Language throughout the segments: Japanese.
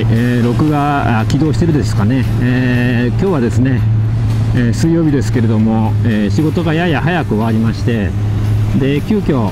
、録画起動してるですかね。今日はですね、水曜日ですけれども、仕事がやや早く終わりまして、で急遽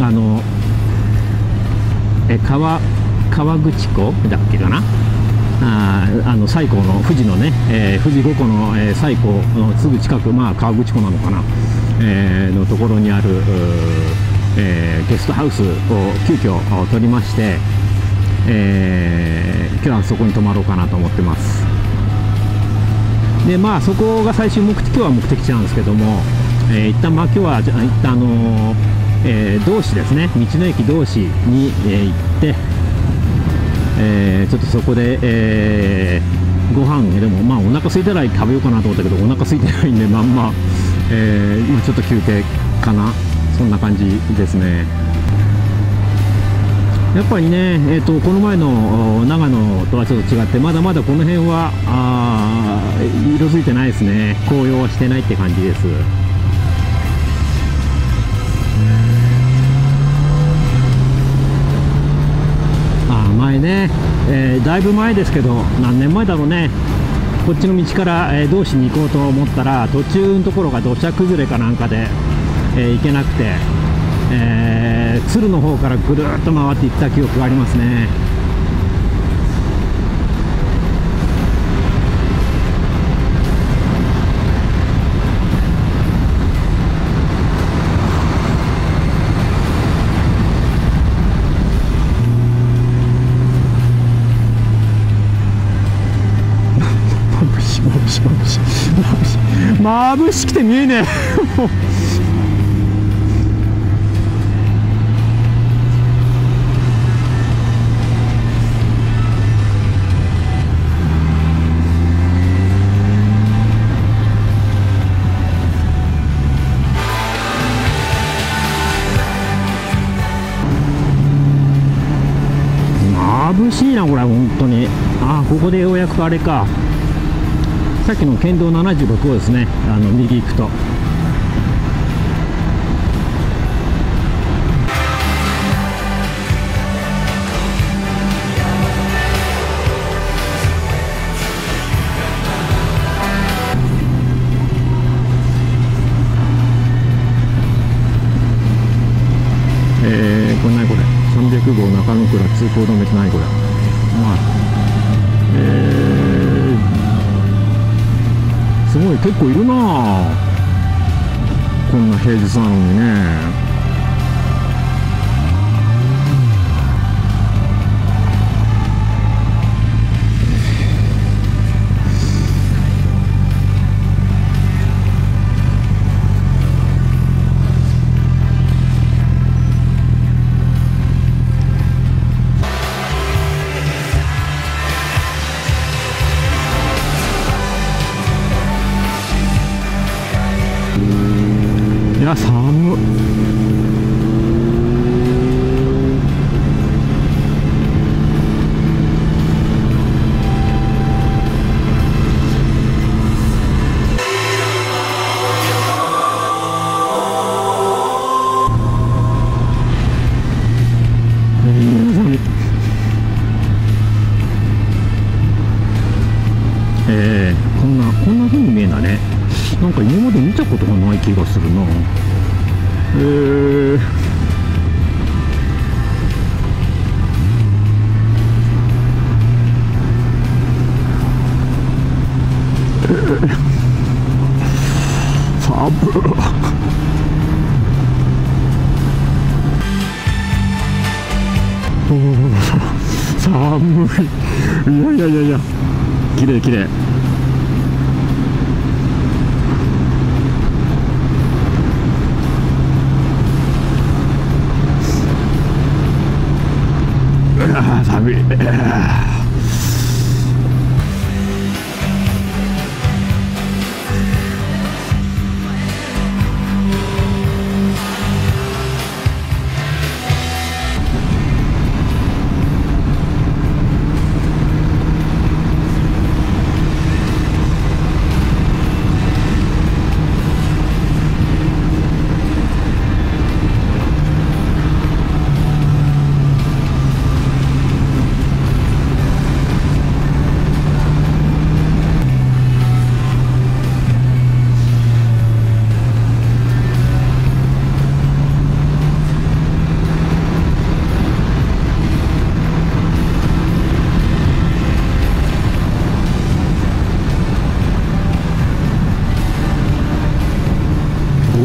河口湖だっけかな、西湖の富士のね、富士五湖の、西湖のすぐ近く、河口湖なのかな、のところにある、ゲストハウスを急遽取りまして、今日はそこに泊まろうかなと思ってます。でそこが最終目的、今日は目的地なんですけども、一旦今日は一旦道志ですね、道の駅道志に、行って、ちょっとそこで、ご飯でもお腹空いたら食べようかなと思ったけど、お腹空いてないんで今ちょっと休憩かな、そんな感じですね。やっぱりね、この前の長野とはちょっと違って、まだまだこの辺は色づいてないですね。紅葉はしてないって感じです。前ね、だいぶ前ですけど、何年前だろうね、こっちの道から、道志に行こうと思ったら、途中のところが土砂崩れかなんかで、行けなくて、鶴の方からぐるっと回っていった記憶がありますね。眩しくて見えねえ眩しいなこれ本当に。ここでようやくあれか、さっきの県道76号ですね、右行くと。これ何これ、300号中野倉通行止めって何これ。すごい結構いるなあ、こんな平日なのにね。いや寒っ。こんな風に見えんだね。なんか今まで見たことがない気がするな。寒い。いや綺麗綺麗。寒い。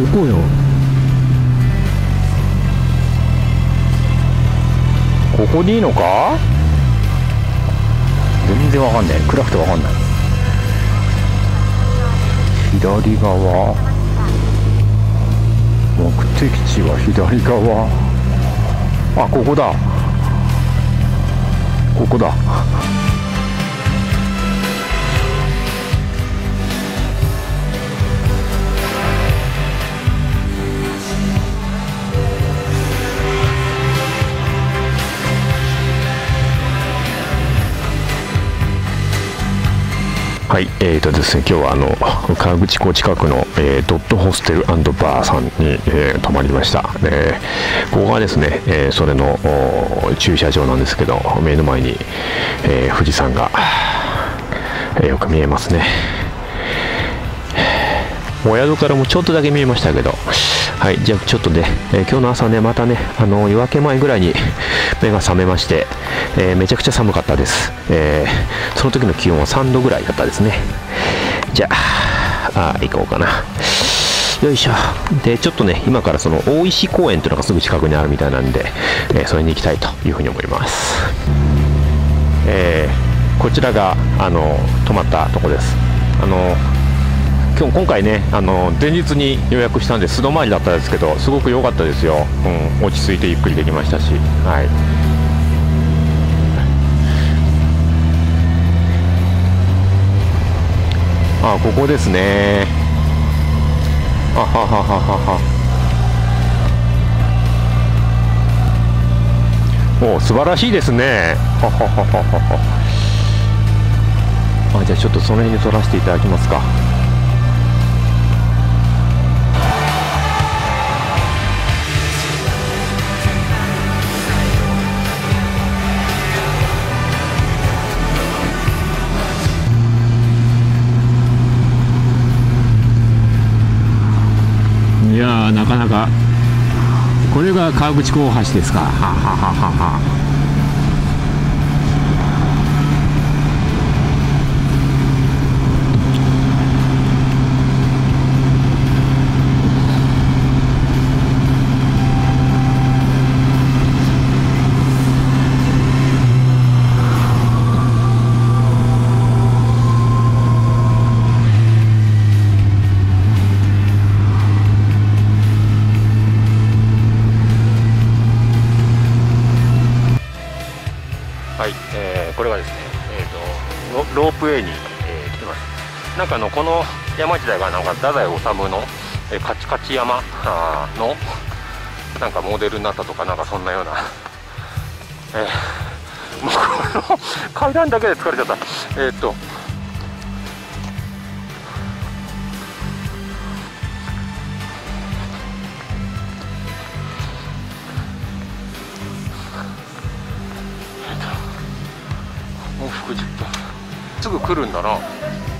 こよ。 ここでいいのか？全然わかんない。暗くてわかんない。左側、目的地は左側。あ、ここだ。ここだ。はい、ですね、今日は河口湖近くの、ドットホステル&バーさんに、泊まりました。ここがですね、それの駐車場なんですけど、目の前に、富士山が、よく見えますね。お宿からもちょっとだけ見えましたけど、はい、じゃあちょっとね、今日の朝ね、またね、夜明け前ぐらいに目が覚めまして、めちゃくちゃ寒かったです。その時の気温は3度ぐらいだったですね。じゃあ、行こうかな。よいしょ。で、ちょっとね、今からその大石公園というのがすぐ近くにあるみたいなんで、それに行きたいというふうに思います。こちらが泊まったとこです。今回ね、前日に予約したんで素泊まりだったんですけど、すごく良かったですよ。落ち着いてゆっくりできましたし、はい。あ、ここですね。あははははは。お、素晴らしいですね。ははははは。あ、じゃあちょっとその辺に撮らせていただきますか。 いやー、なかなかこれが河口湖大橋ですか。ははははは。 はい、これはですね、ロープウェイに、来てます。なんかこの山自体がなんか太宰治の、カチカチ山のなんかモデルになったとか、なんかそんなような、もうこの階段だけで疲れちゃった。往復10分、すぐ来るんだな。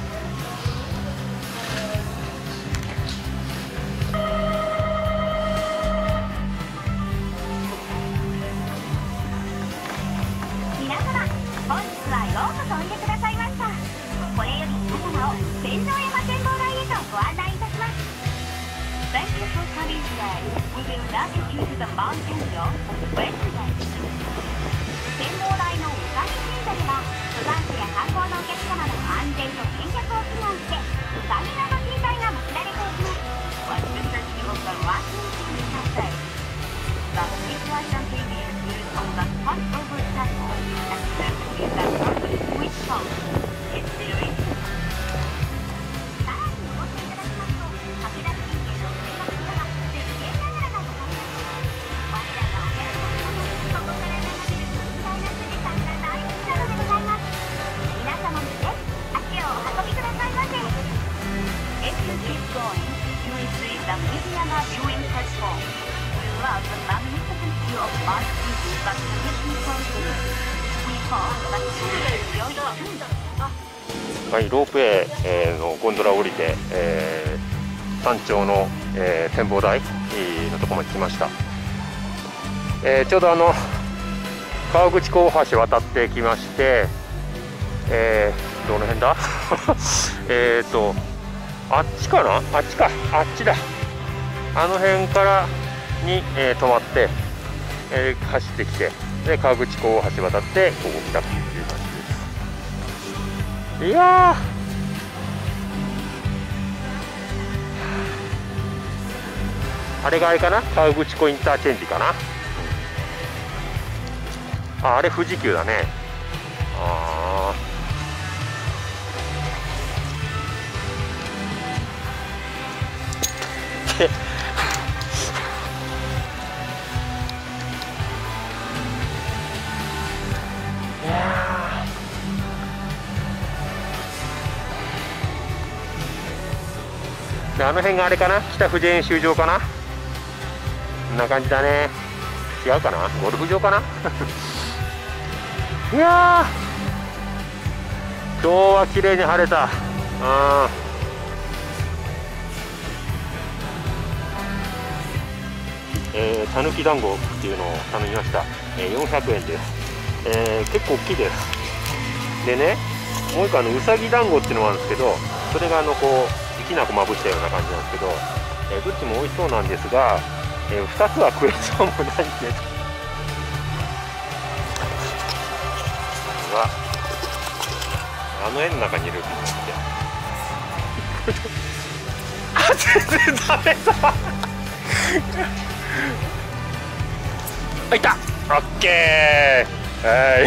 皆様、本日はようこそおいでくださいました。これより皆様を天上山展望台へとご案内いたします。Thank you for coming today. We will navigate you to the mountain of Westgate. 展望台の宇佐美神社では、登山者や観光のお客様の安全と見学を祈願して、宇佐美の神体が祀られております。What the festival of the Westgate is say? The spiritual something is built on the top of the temple and served with the purpose which calls its duration. さらに登っていただきますと、武田信玄の生活から絶景ながらがございます。我らがお客様もここから眺める広大な富士山が大好きなのでございます。皆様もぜひ足をお運びくださいませ。If you keep going, you will see the Fujiyama viewing platform. We love the magnificent view of Mount Fuji from the mission point. We hope that you will enjoy it. はい、ロープウェイ、のゴンドラを降りて、山頂の、展望台のところまで来ました。ちょうど河口湖大橋渡ってきまして、どの辺だあっちかな、あっちか、あっちだ。 あの辺からに、止まって、走ってきて、で河口湖を橋渡ってここ来たっていう感じです。いやー、あれがあれかな、河口湖インターチェンジかな。あれ富士急だね。あーであの辺があれかな、北富士演習場かな。こんな感じだね。違うかな、ゴルフ場かな。いやー、今日は綺麗に晴れた。たぬき団子っていうのを頼みました。400円です。結構大きいです。でね、もう一個うさぎ団子っていうのもあるんですけど、それがこうきな粉まぶしたような感じなんですけど、どっちも美味しそうなんですが、2つは食えそうもないんで、あの絵の中にいるって言ってあ、全然ダメだ。あ、いた。オッケー。はい。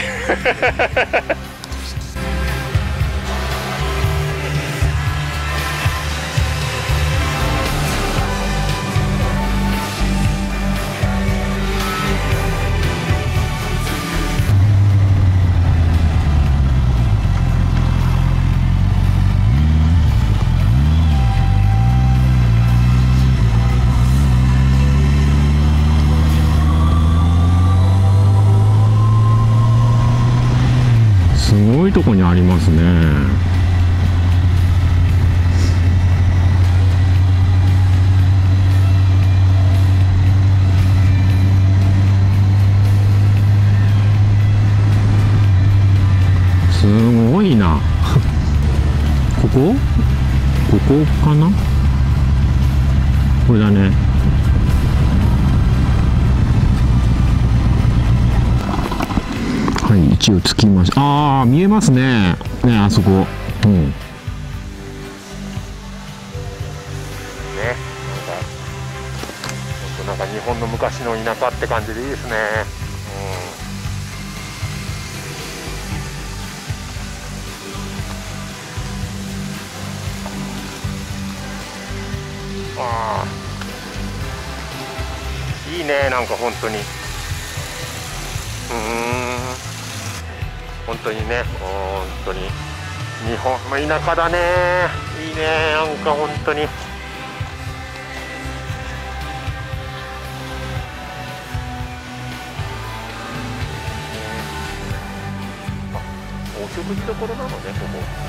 すごいとこにありますね。すごいな。ここかな、これだね。はい、一応着きました。ああ、見えますね。ね、あそこ。うん。 ね、なんか日本の昔の田舎って感じでいいですね。ああ、いいね、なんか本当に。本当にね、本当に日本の田舎だね。いいね、なんか本当に。お食事どころなのね、ここ。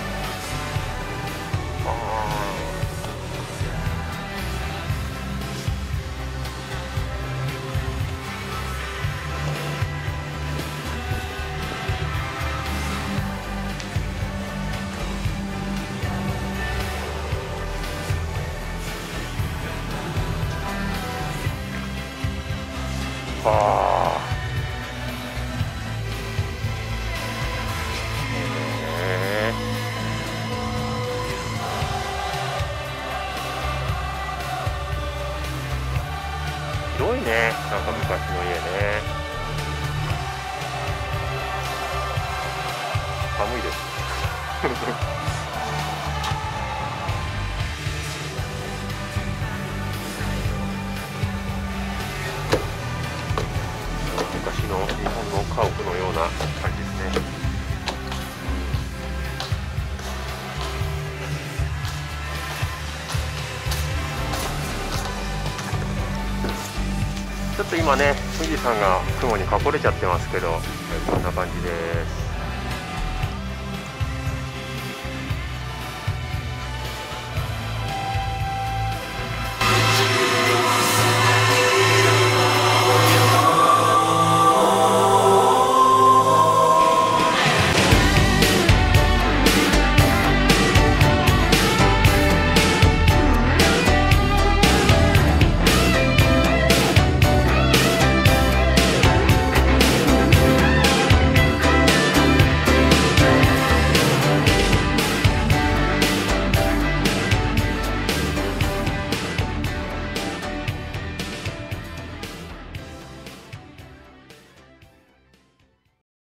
広いね、なんか昔の家ね。寒いです。昔の日本の家屋のような感じですね。ちょっと今ね、富士山が雲に隠れちゃってますけど、こんな感じです。